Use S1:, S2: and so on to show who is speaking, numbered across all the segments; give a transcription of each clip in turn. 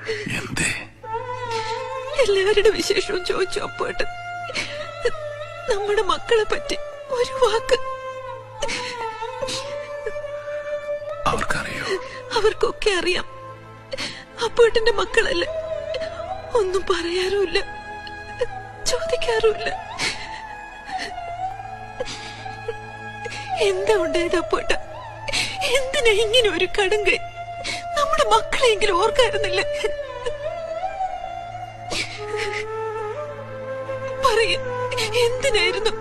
S1: എല്ലാവരുടെ വിശേഷവും ചോദിച്ചു അപ്പോട്ട് നമ്മുടെ മക്കളെ പറ്റി ഒരു വാക്ക്. അവർക്കൊക്കെ അറിയാം. അപ്പോട്ടിന്റെ മക്കളല്ലേ, ഒന്നും പറയാറുമില്ല, ചോദിക്കാറുമില്ല. എന്താ ഉണ്ടായത് അപ്പോട്ട? എന്തിനാ ഇങ്ങനെ ഒരു കടുങ്കൈ? നമ്മുടെ മക്കളെങ്കിലും ഓർക്കായിരുന്നില്ല. പറയ, എന്തിനായിരുന്നു?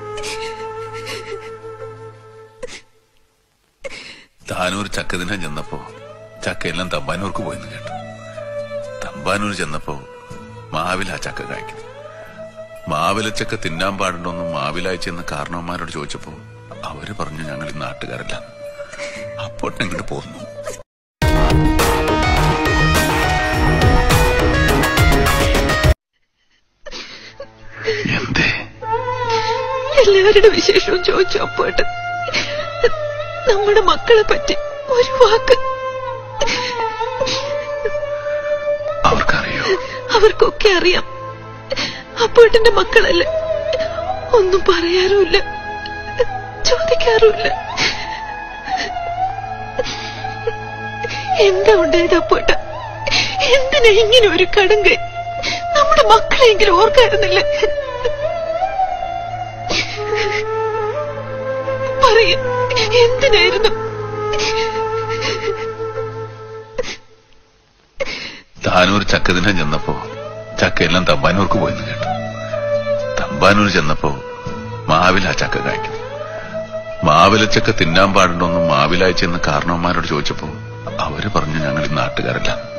S2: താനൂർ ചക്കദിനം ചെന്നപ്പോ ചക്കയെല്ലാം തമ്പാനൂർക്ക് പോയെന്ന് കേട്ടു. തമ്പാനൂർ ചെന്നപ്പോ മാവിലാ ചക്ക കായ്ക്കുന്നു. മാവിലച്ചക്ക തിന്നാൻ പാടുണ്ടോന്നും മാവിലായി ചെന്ന് കാരണവന്മാരോട് ചോദിച്ചപ്പോ അവര് പറഞ്ഞു ഞങ്ങൾ ഈ നാട്ടുകാരല്ല. അപ്പോട്ട് ഇങ്ങോട്ട് പോന്നു.
S1: എല്ലാവരുടെ വിശേഷവും ചോദിച്ചു അപ്പോട്ട് നമ്മുടെ മക്കളെ പറ്റി ഒരു വാക്ക്. അവർക്കൊക്കെ അറിയാം. അപ്പോട്ടിന്റെ മക്കളല്ലേ, ഒന്നും പറയാറുമില്ല, ചോദിക്കാറുമില്ല. എന്താ ഉണ്ടായത് അപ്പോട്ട? എന്തിനാ ഇങ്ങനെ ഒരു കടുങ്കൈ? നമ്മുടെ മക്കളെങ്കിലും ഓർക്കായിരുന്നില്ല. പറയ, എന്തിനായിരുന്നു?
S2: താനൂർ ചക്കദിനം ചെന്നപ്പോ ചക്കയെല്ലാം തമ്പാനൂർക്ക് പോയെന്ന് കേട്ടു. തമ്പാനൂർ ചെന്നപ്പോ മാവിലാ ചക്ക കായ്ക്കുന്നു. മാവിലച്ചക്ക തിന്നാൻ പാടുണ്ടോന്നും മാവിലായി ചെന്ന് കാരണവന്മാരോട് ചോദിച്ചപ്പോ അവര് പറഞ്ഞു ഞങ്ങൾ ഈ നാട്ടുകാരല്ല.